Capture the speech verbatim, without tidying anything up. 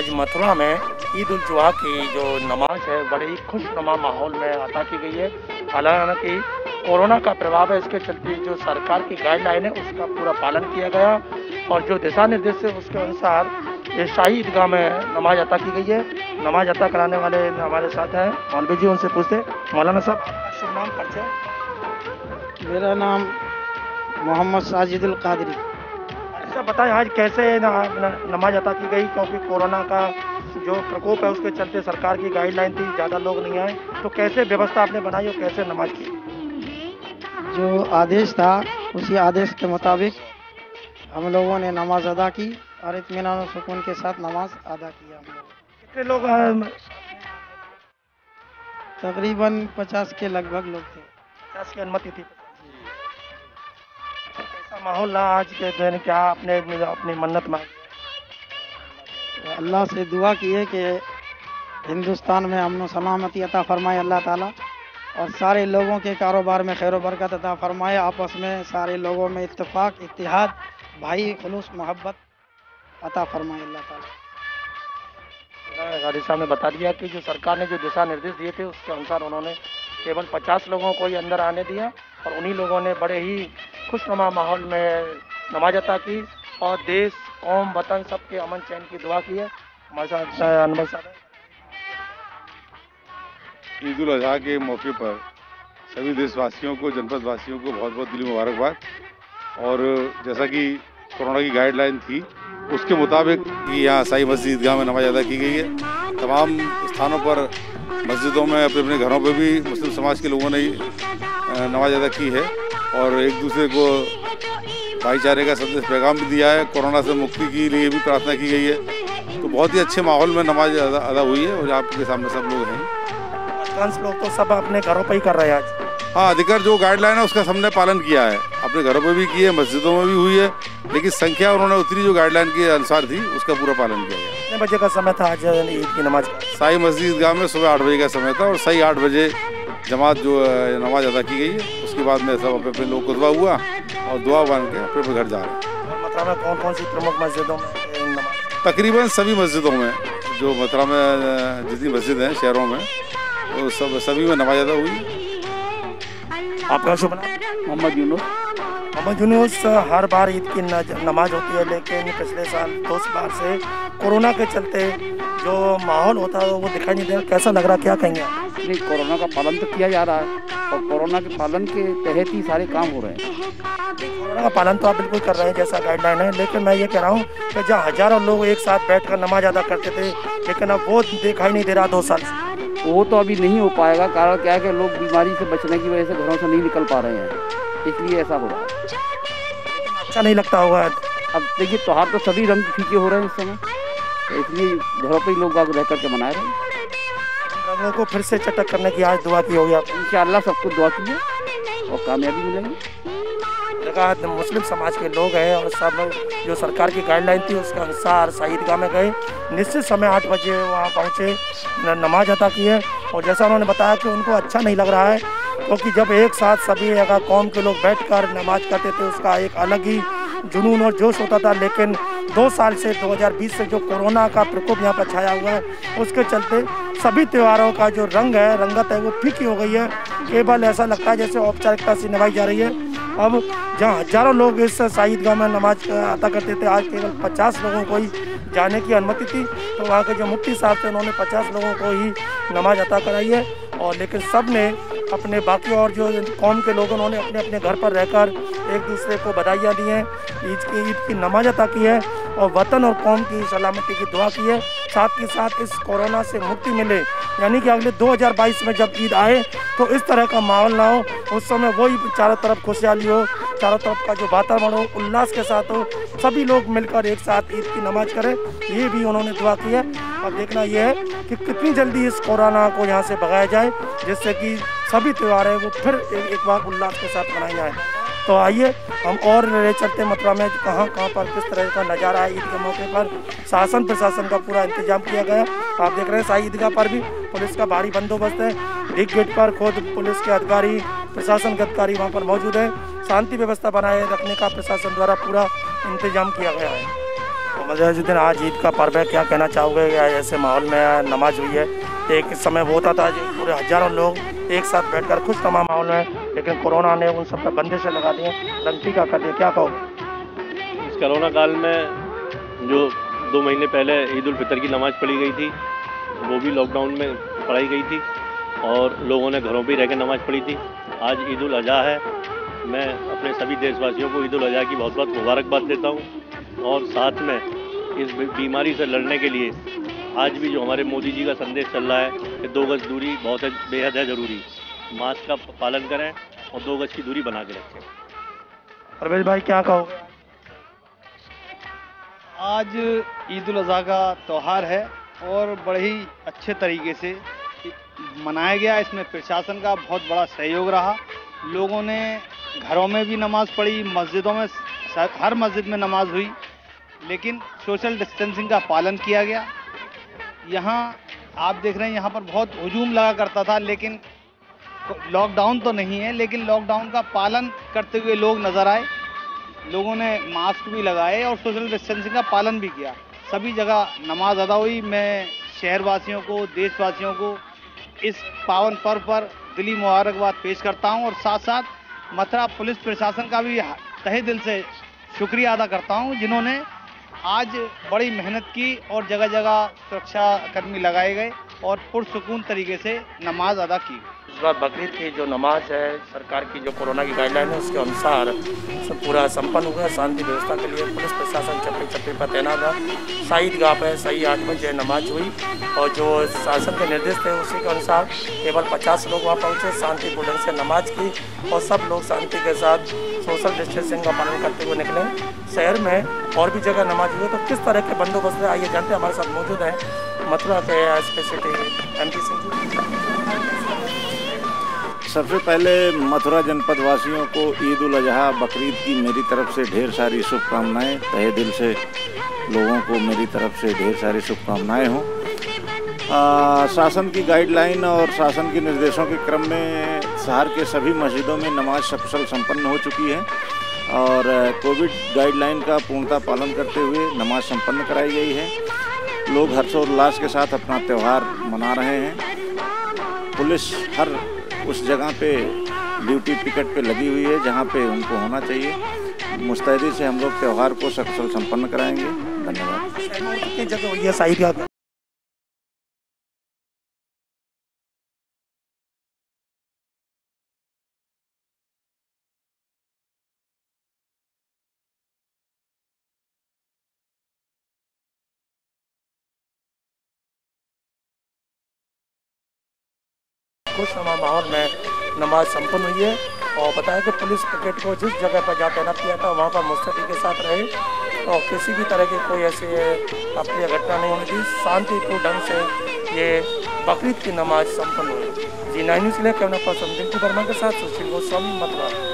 आज मथुरा में ईद उल जुहा की जो नमाज है बड़े ही खुशनुमा माहौल में अदा की गई है। हालांकि कोरोना का प्रभाव है, इसके चलते जो सरकार की गाइडलाइन है उसका पूरा पालन किया गया और जो दिशा निर्देश है उसके अनुसार ये शाही ईदगाह में नमाज अता की गई है। नमाज अता कराने वाले हमारे साथ हैं मौलवी जी, उनसे पूछते मौलाना साहब आपका शुभ नाम परिचय। मेरा नाम मोहम्मद साजिदुल कादरी। अच्छा बताएं आज कैसे नमाज अता की गई, क्योंकि कोरोना का जो प्रकोप है उसके चलते सरकार की गाइडलाइन थी, ज़्यादा लोग नहीं आए, तो कैसे व्यवस्था आपने बनाई और कैसे नमाज की? जो आदेश था उसी आदेश के मुताबिक हम लोगों ने नमाज अदा की और इत्मीनान और सुकून के साथ नमाज अदा किया। हम लोग कितने लोग आए? तकरीबन पचास के लगभग लोग थे। पचास की अनुमति थी। कैसा माहौल रहा आज के दिन, क्या आपने अपनी मन्नत मांगी? अल्लाह से दुआ की है कि हिंदुस्तान में अमन सलामती अता फरमाए अल्लाह ताला, और सारे लोगों के कारोबार में खैर बरकत अता फरमाए। आपस में सारे लोगों में इत्तेफाक, इत्तेहाद, भाई खुलूस, मोहब्बत अता फरमाए अल्लाह ताला। गाड़ी साहब ने बता दिया कि जो सरकार ने जो दिशा निर्देश दिए थे उसके अनुसार उन्होंने केवल पचास लोगों को ही अंदर आने दिया और उन्हीं लोगों ने बड़े ही खुशनुमा माहौल में नमाज अता की और देश, कौम, वतन सबके अमन चैन की दुआ की है। हमारे साथ अनवर साहब हैं। ईद उल अजहा के मौके पर सभी देशवासियों को, जनपद वासियों को बहुत बहुत दिली मुबारकबाद। और जैसा कि कोरोना की गाइडलाइन थी उसके मुताबिक यहाँ साई मस्जिद ईदगाह में नमाज अदा की गई है। तमाम स्थानों पर मस्जिदों में, अपने अपने घरों पर भी मुस्लिम समाज के लोगों ने नमाज अदा की है और एक दूसरे को भाईचारे का संदेश पैगाम भी दिया है। कोरोना से मुक्ति के लिए भी प्रार्थना की गई है। तो बहुत ही अच्छे माहौल में नमाज अदा, अदा हुई है और आपके सामने सब लोग हैं। अधिकांश लोग तो सब अपने घरों पर ही कर रहे हैं आज। हाँ, अधिकार जो गाइडलाइन है उसका सबने पालन किया है, अपने घरों पे भी की है, मस्जिदों में भी हुई है, लेकिन संख्या उन्होंने उतनी जो गाइडलाइन के अनुसार थी उसका पूरा पालन किया गया। कितने बजे का समय था आज ईद की नमाज का? साई मस्जिद ईदगाह में सुबह आठ बजे का समय था और सही आठ बजे जमात जो नमाज अदा की गई है। उसके बाद में सब अपने अपने लोग को दुआ हुआ और दुआ बांध के अपने अपने घर जा रहे हैं। मथुरा में कौन कौन सी प्रमुख मस्जिदों में नमाज? तकरीबन सभी मस्जिदों में, जो मथुरा में जितनी मस्जिद हैं शहरों में, वो सब सभी में नमाज अदा हुई। आपका शुभ नाम? मोहम्मद यूनुस। मोहम्मद यूनुस, हर बार ईद की नमाज होती है, लेकिन पिछले साल दो बार से कोरोना के चलते जो माहौल होता है वो दिखाई नहीं दे रहा, कैसा लग रहा, क्या कहेंगे? नहीं, कोरोना का पालन तो किया जा रहा है और कोरोना के पालन के तहत ही सारे काम हो रहे हैं। कोरोना का पालन तो आप बिल्कुल कर रहे हैं जैसा गाइडलाइन है, लेकिन मैं ये कह रहा हूँ कि जहाँ हजारों लोग एक साथ बैठकर नमाज अदा करते थे, लेकिन अब वो दिखाई नहीं दे रहा दो साल से। वो तो अभी नहीं हो पाएगा, कारण क्या है कि लोग बीमारी से बचने की वजह से घरों से नहीं निकल पा रहे हैं, इसलिए ऐसा हो रहा है। अच्छा नहीं लगता होगा? अब देखिए, त्योहार तो सभी रंग फीके हो रहे हैं इस समय, तो इसलिए घरों पर ही लोग बाग रह करके मना रहे हैं। रंगों को फिर से चटक करने की आज दुआ की होगी आप? इंशाअल्लाह सबको दुआ कीजिए और कामयाबी मिलेगी। देखा, मुस्लिम समाज के लोग हैं और सब जो सरकार की गाइडलाइन थी उसके अनुसार शाही ईदगाह में गए, निश्चित समय आठ बजे वहाँ पहुँचे, नमाज अदा की है। और जैसा उन्होंने बताया कि उनको अच्छा नहीं लग रहा है, क्योंकि जब एक साथ सभी अगर कौम के लोग बैठकर नमाज करते थे उसका एक अलग ही जुनून और जोश होता था, लेकिन दो साल से दो हज़ार बीस से जो कोरोना का प्रकोप यहाँ पर छाया हुआ है उसके चलते सभी त्योहारों का जो रंग है, रंगत है, वो फीकी हो गई है। केवल ऐसा लगता है जैसे औपचारिकता से निभाई जा रही है। अब जहाँ हजारों लोग इस शाही ईदगाह में नमाज अदा करते थे, आज केवल पचास लोगों को ही जाने की अनुमति थी, तो वहाँ के जो मुफ्ती साहब थे उन्होंने पचास लोगों को ही नमाज अदा कराई है। और लेकिन सब ने अपने बाकी और जो कौम के लोगों उन्होंने अपने अपने घर पर रहकर एक दूसरे को बधाइयाँ दी हैं, ईद की ईद की नमाज अदा की है और वतन और कौम की सलामती की दुआ की है। साथ ही साथ इस कोरोना से मुक्ति मिले, यानी कि अगले दो हज़ार बाईस में जब ईद आए तो इस तरह का माहौल ना हो, उस समय वही चारों तरफ खुशहाली हो, चारों तरफ का जो वातावरण हो उल्लास के साथ हो, सभी लोग मिलकर एक साथ ईद की नमाज करें, ये भी उन्होंने दुआ की है। अब देखना यह है कि कितनी जल्दी इस कोरोना को यहाँ से भगाया जाए, जिससे कि सभी त्यौहार है वो फिर एक बार उल्लास के साथ मनाए जाए। तो आइए हम और ले चलते मथुरा में कहाँ कहाँ पर किस तरह का नज़ारा है। ईद के मौके पर शासन प्रशासन का पूरा इंतजाम किया गया। आप देख रहे हैं शाही ईदगाह पर भी पुलिस का भारी बंदोबस्त है। ढिक गेट पर खुद पुलिस के अधिकारी, प्रशासन के अधिकारी वहाँ पर मौजूद हैं। शांति व्यवस्था बनाए रखने का प्रशासन द्वारा पूरा इंतजाम किया गया है। तो मजीदुद्दीन आज ईद का पर्व है, क्या कहना चाहोगे? या ऐसे माहौल में नमाज हुई है, एक समय वो होता था जो पूरे हजारों लोग एक साथ बैठकर खुश तमाम माहौल में, लेकिन कोरोना ने उन सब पर बंदिशें लगा दी हैं, रंग का कर दिया, क्या कहोगे? इस कोरोना काल में जो दो महीने पहले ईद उल फितर की नमाज़ पढ़ी गई थी, वो भी लॉकडाउन में पढ़ाई गई थी और लोगों ने घरों पर रह कर नमाज़ पढ़ी थी। आज ईद उल अज़हा है। मैं अपने सभी देशवासियों को ईद उल अज़हा की बहुत बहुत मुबारकबाद देता हूँ और साथ में इस बीमारी से लड़ने के लिए आज भी जो हमारे मोदी जी का संदेश चल रहा है कि दो गज दूरी बहुत है, बेहद है ज़रूरी। मास्क का पालन करें और दो गज की दूरी बना के रखें। परवेज भाई क्या कहोगे? आज ईद उल अज़हा का त्यौहार है और बड़े ही अच्छे तरीके से मनाया गया। इसमें प्रशासन का बहुत बड़ा सहयोग रहा। लोगों ने घरों में भी नमाज़ पढ़ी, मस्जिदों में, हर मस्जिद में नमाज हुई, लेकिन सोशल डिस्टेंसिंग का पालन किया गया। यहाँ आप देख रहे हैं यहाँ पर बहुत हुजूम लगा करता था, लेकिन लॉकडाउन तो नहीं है, लेकिन लॉकडाउन का पालन करते हुए लोग नज़र आए। लोगों ने मास्क भी लगाए और सोशल डिस्टेंसिंग का पालन भी किया। सभी जगह नमाज अदा हुई। मैं शहरवासियों को, देशवासियों को इस पावन पर्व पर दिली मुबारकबाद पेश करता हूं और साथ साथ मथुरा पुलिस प्रशासन का भी तहे दिल से शुक्रिया अदा करता हूं, जिन्होंने आज बड़ी मेहनत की और जगह जगह सुरक्षा कर्मी लगाए गए और पुरसुकून तरीके से नमाज अदा की। इस बार बकरीद की जो नमाज है, सरकार की जो कोरोना की गाइडलाइन है उसके अनुसार सब पूरा संपन्न हुआ। शांति व्यवस्था के लिए पुलिस प्रशासन चप्पे चप्पे पर तैनात है। शाही ईदगाह पर सही आठ बजे नमाज हुई और जो शासन के निर्देश थे उसी के अनुसार केवल पचास लोग वहाँ पहुँचे, शांतिपूर्ण से नमाज की और सब लोग शांति के साथ सोशल डिस्टेंसिंग का पालन करते हुए निकले। शहर में और भी जगह नमाज हुई, तो किस तरह के बंदोबस्त है आइए जानते हैं। हमारे साथ मौजूद है मथुरा के S P city M P Singh ji. सबसे पहले मथुरा जनपद वासियों को ईद उल अज़हा बकरीद की मेरी तरफ से ढेर सारी शुभकामनाएं। तहे दिल से लोगों को मेरी तरफ से ढेर सारी शुभकामनाएं हों। शासन की गाइडलाइन और शासन के निर्देशों के क्रम में शहर के सभी मस्जिदों में नमाज सकुशल संपन्न हो चुकी है और कोविड गाइडलाइन का पूर्णतः पालन करते हुए नमाज संपन्न कराई गई है। लोग हर्षोल्लास के साथ अपना त्यौहार मना रहे हैं। पुलिस हर उस जगह पे ड्यूटी पिकेट पे लगी हुई है जहाँ पे उनको होना चाहिए। मुस्तैदी से हम लोग त्यौहार को सकुशल संपन्न कराएंगे। धन्यवाद। जगह ये शाही ईदगाह खुशनुमा माहौल में नमाज संपन्न हुई है और बताया कि पुलिस पिकेट को जिस जगह पर जहाँ तैनात किया था वहाँ पर मुस्तैदी के साथ रहे और किसी भी तरह की कोई ऐसी अप्रिय घटना नहीं होने दी। शांतिपूर्ण ढंग से ये बकरीद की नमाज संपन्न हुई। जी नाइन न्यूज़ के लिए कैमरा पर्सन रिंकू वर्मा के साथ सुशील गोस्वामी मथुरा।